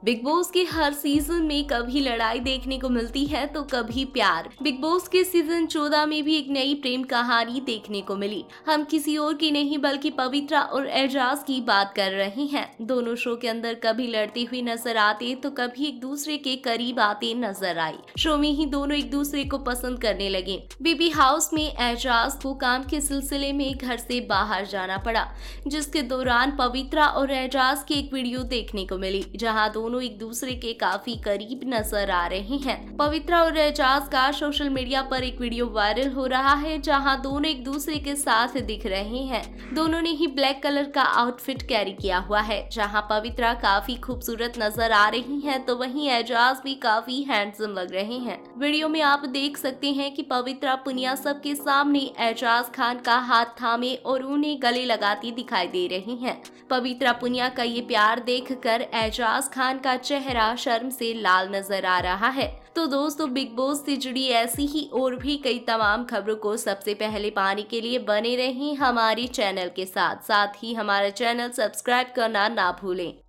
Big boss के हर season में कभी लड़ाई देखने को मिलती है तो कभी प्यार। बिग बॉस के सीजन 14 में भी एक नई प्रेम कहानी देखने को मिली। हम किसी और की नहीं बल्कि पवित्रा और एजाज की बात कर रहे हैं। दोनों शो के अंदर कभी लड़ते हुए नजर आते तो कभी एक दूसरे के करीब आते नजर आई। शो में ही दोनों एक दूसरे को पसंद करने लगे। बेबी हाउस में एजाज को काम के सिलसिले में घर से बाहर जाना पड़ा, जिसके दौरान पवित्रा और एजाज की एक वीडियो देखने को मिली जहां दोनों एक दूसरे के काफी करीब नजर आ रहे हैं। पवित्रा और एजाज का सोशल मीडिया पर एक वीडियो वायरल हो रहा है जहां दोनों एक दूसरे के साथ दिख रहे हैं। दोनों ने ही ब्लैक कलर का आउटफिट कैरी किया हुआ है। जहां पवित्रा काफी खूबसूरत नजर आ रही हैं तो वहीं एजाज भी काफी हैंडसम लग रहे हैं। वीडियो में आप देख सकते हैं कि पवित्रा पुनिया सबके सामने एजाज खान का हाथ थामे और उन्हें गले लगाती दिखाई दे रही हैं। पवित्रा पुनिया का ये प्यार देखकर एजाज खान का चेहरा शर्म से लाल नजर आ रहा है। तो दोस्तों, बिग बॉस से जुड़ी ऐसी ही और भी कई तमाम खबरों को सबसे पहले पाने के लिए बने रहें हमारे चैनल के साथ ही हमारा चैनल सब्सक्राइब करना ना भूलें।